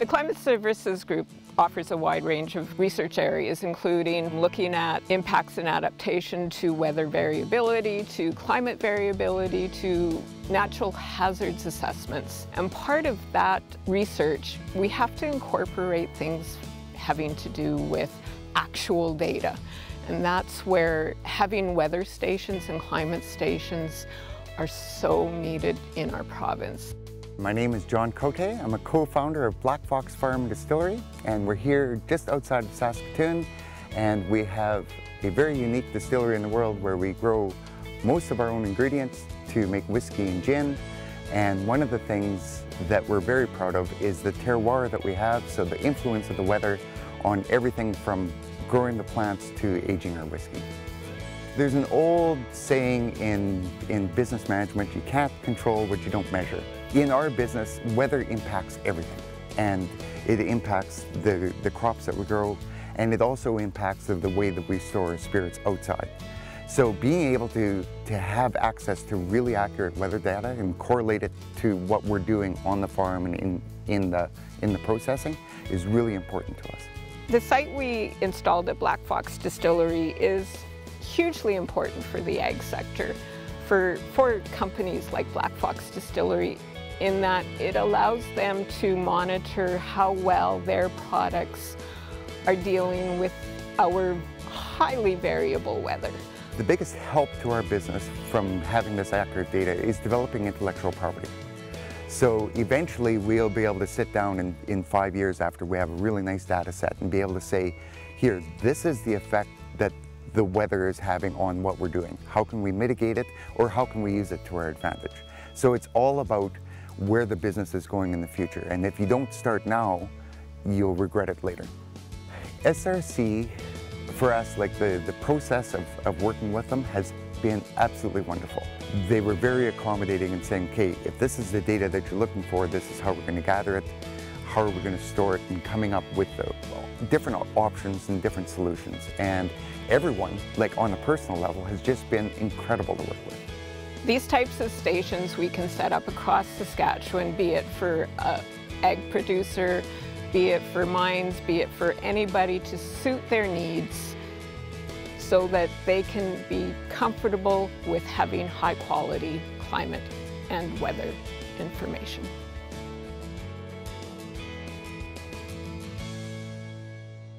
The Climate Services Group offers a wide range of research areas, including looking at impacts and adaptation to weather variability, to climate variability, to natural hazards assessments. And part of that research, we have to incorporate things having to do with actual data. And that's where having weather stations and climate stations are so needed in our province. My name is John Cote. I'm a co-founder of Black Fox Farm Distillery, and we're here just outside of Saskatchewan, and we have a very unique distillery in the world where we grow most of our own ingredients to make whiskey and gin. And one of the things that we're very proud of is the terroir that we have, so the influence of the weather on everything from growing the plants to aging our whiskey. There's an old saying in business management, you can't control what you don't measure. In our business, weather impacts everything, and it impacts the crops that we grow, and it also impacts the way that we store spirits outside. So being able to have access to really accurate weather data and correlate it to what we're doing on the farm and in the processing is really important to us. The site we installed at Black Fox Distillery is hugely important for the ag sector, for companies like Black Fox Distillery, in that it allows them to monitor how well their products are dealing with our highly variable weather. The biggest help to our business from having this accurate data is developing intellectual property. So eventually we'll be able to sit down in 5 years after we have a really nice data set and be able to say, here, this is the effect that the weather is having on what we're doing. How can we mitigate it, or how can we use it to our advantage? So it's all about where the business is going in the future. And if you don't start now, you'll regret it later. SRC, for us, like the process of working with them has been absolutely wonderful. They were very accommodating in saying, okay, if this is the data that you're looking for, this is how we're going to gather it, how are we going to store it, and coming up with the different options and different solutions. And everyone, like on a personal level, has just been incredible to work with. These types of stations we can set up across Saskatchewan, be it for an ag producer, be it for mines, be it for anybody, to suit their needs so that they can be comfortable with having high quality climate and weather information.